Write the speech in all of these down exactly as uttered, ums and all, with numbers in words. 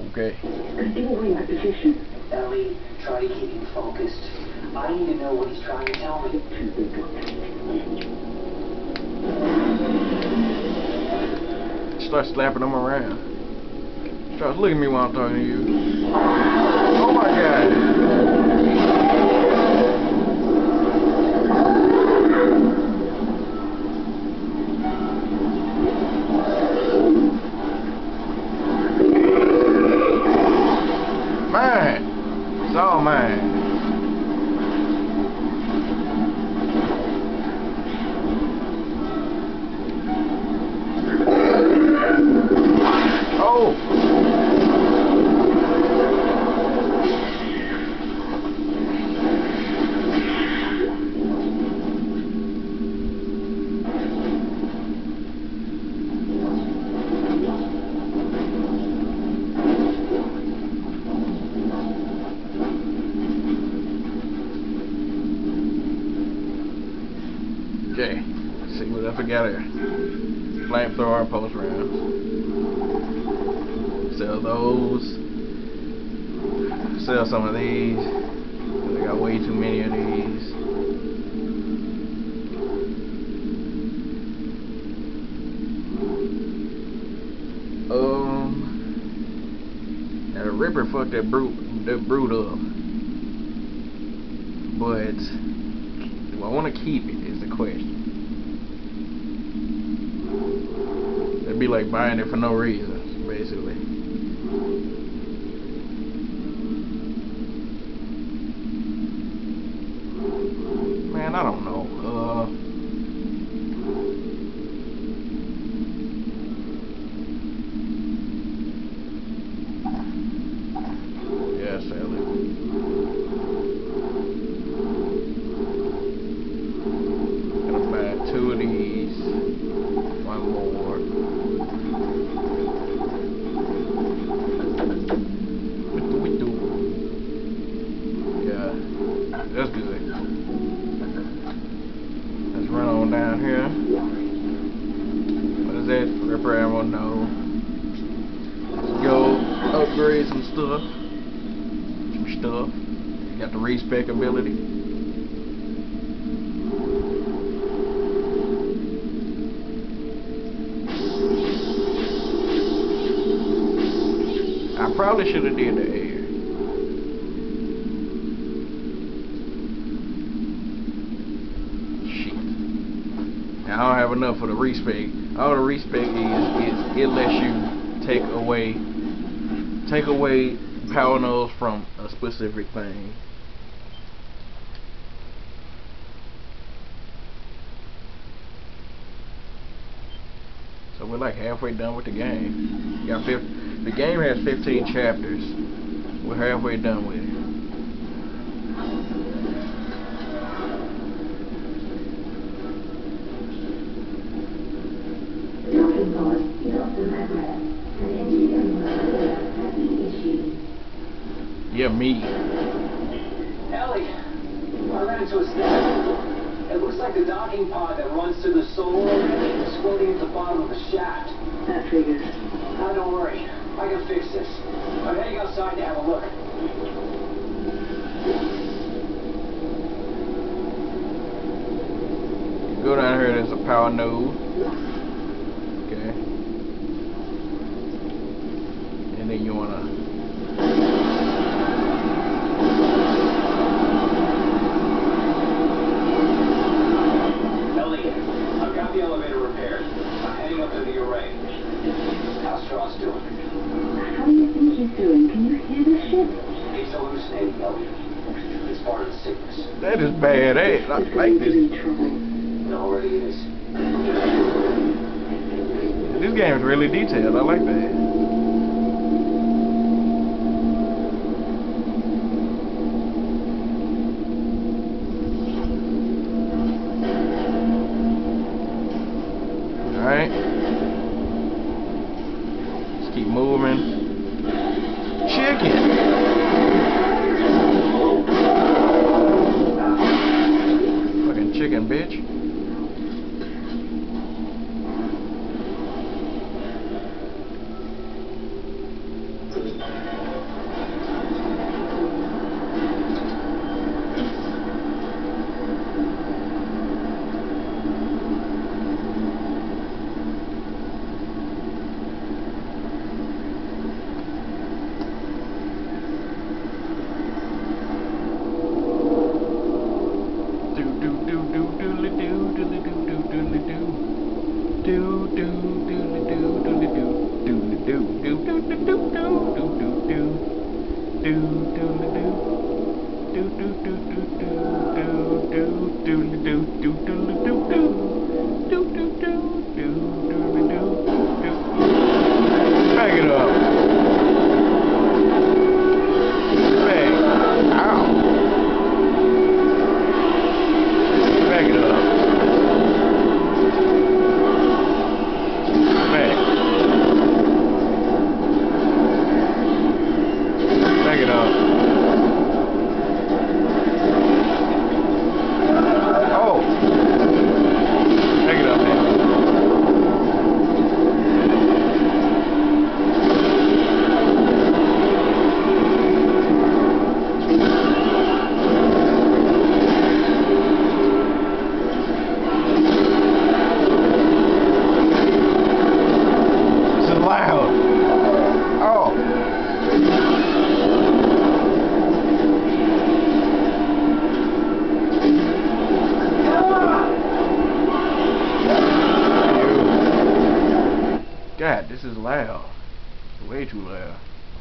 Okay. Continuing my position. Ellie, try to keep him focused. I need to know what he's trying to tell me. Start slapping them around. Start looking at me while I'm talking to you. Oh my God. Mine. It's all mine. Okay, let's see what else we got here. Flamethrower and post rounds. Sell those. Sell some of these. I got way too many of these. Um, now the Ripper fucked that brute, that brute up. But do I want to keep it? Is the question. It'd be like buying it for no reason, basically. Man, I don't know. Uh, yeah, sell it. Gonna buy two of these. One more. What do we do? Yeah, that's good. Let's run on down here. What is that? Ripper ammo? No. Let's go upgrade some stuff. Some stuff. You got the respec ability. I probably should have did the air. Shit. Now I don't have enough for the respec. All the respec is is it lets you take away take away power nodes from a specific thing. So we're like halfway done with the game. You got fifty. The game has fifteen chapters. We're halfway done with it. Yeah, me. Ellie, I ran into a snag. It looks like the docking pod that runs through the solar is floating at the bottom of the shaft. That figures. Oh, don't worry. I can fix this. I'm heading outside to have a look. Go down here, there's a power node. Okay. And then you wanna Ellie, I've got the elevator repaired. I'm heading up into the array. How's Strauss doing? How do you think he's doing? Can you hear this shit? He's hallucinating, Ellie. It's part of the sickness. that is bad, eh? I like this. It already is. This game is really detailed. I like that. Alright. Let's keep moving. Chicken! Fucking chicken, bitch. Back it up. Back. Ow. Back it up. Back. Back it up. Oh. Back it up, man. God, this is loud. Way too loud.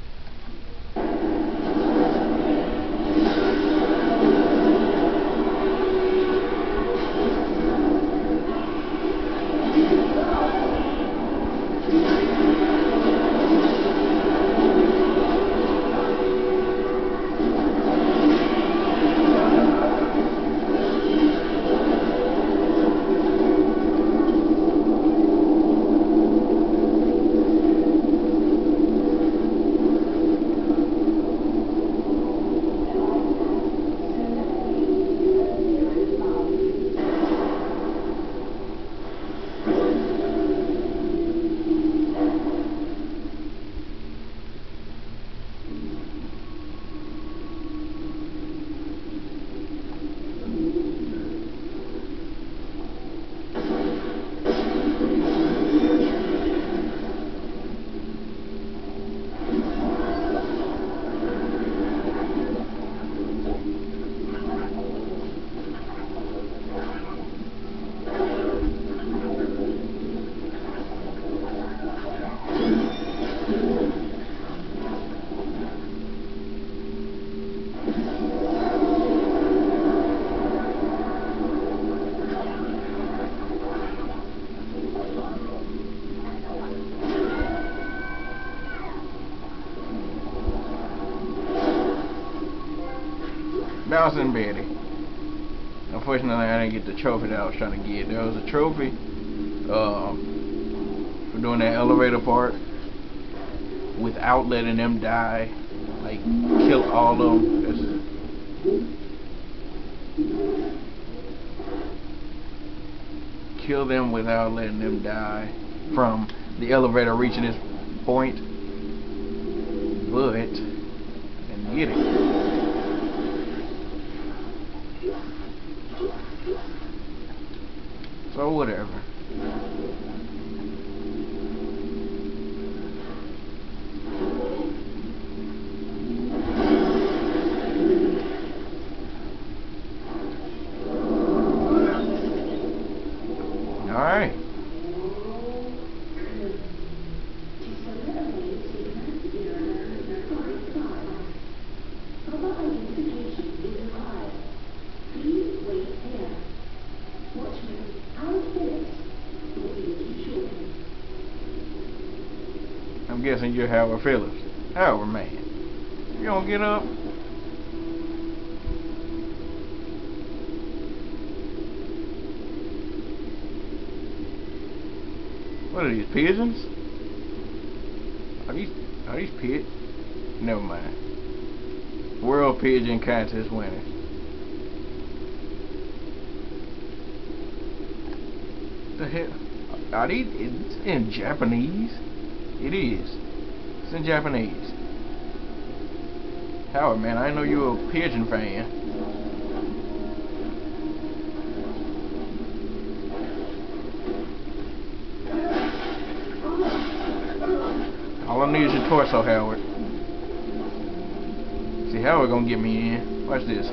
Bouncing Betty. Unfortunately, I didn't get the trophy that I was trying to get. There was a trophy uh, for doing that elevator part without letting them die. Like, kill all of them. Just kill them without letting them die from the elevator reaching its point. But, and get it. So whatever. All right. I'm guessing you're Howard Phillips. Howard, man. You don't get up? What are these, pigeons? Are these, are these pigeons? Never mind. World Pigeon Contest winner. The hell? Are these it's in Japanese? It is. It's in Japanese. Howard, man, I didn't know you were a pigeon fan. All I need is your torso, Howard. See, Howard gonna get me in. Watch this.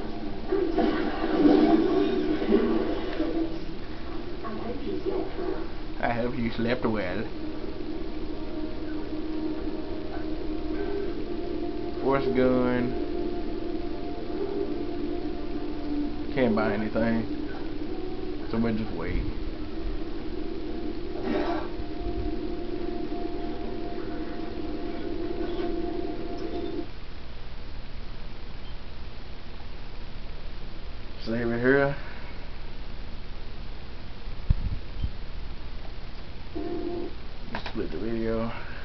I hope you get well. I hope you slept well. Force gun. Can't buy anything. So we'll just wait. Save it here. Split the video.